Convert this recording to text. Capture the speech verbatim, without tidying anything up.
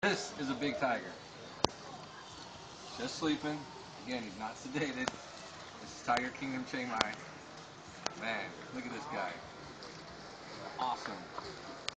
This is a big tiger. Just sleeping. Again, he's not sedated. This is TigerKingdom Chiang Mai. Man, look at this guy. Awesome.